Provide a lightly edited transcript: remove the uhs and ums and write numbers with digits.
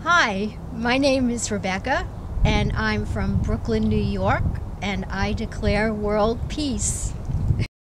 Hi, my name is Rebecca, and I'm from Brooklyn, New York, and I declare world peace.